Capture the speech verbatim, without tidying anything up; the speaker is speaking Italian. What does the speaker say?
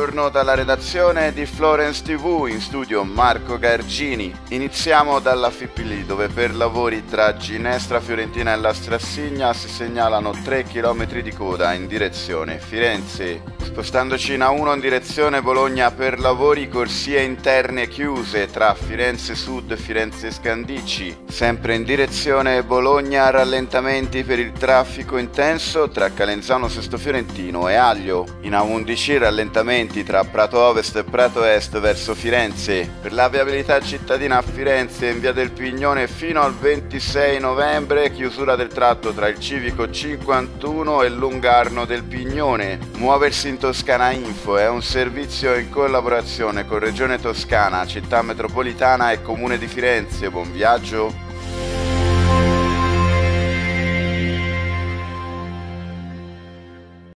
buongiorno dalla redazione di Florence tivù, in studio Marco Gargini. Iniziamo dalla F I P L, dove per lavori tra Ginestra Fiorentina e la Strassigna si segnalano tre chilometri di coda in direzione Firenze. Spostandoci in A uno in direzione Bologna per lavori, corsie interne chiuse tra Firenze Sud e Firenze Scandicci. Sempre in direzione Bologna, rallentamenti per il traffico intenso tra Calenzano Sesto Fiorentino e Aglio. In A undici rallentamenti tra Prato Ovest e Prato Est verso Firenze. Per la viabilità cittadina a Firenze in via del Pignone fino al ventisei novembre, chiusura del tratto tra il civico cinquantuno e Lungarno del Pignone. Muoversi in Toscana Info è un servizio in collaborazione con Regione Toscana, Città Metropolitana e Comune di Firenze. Buon viaggio!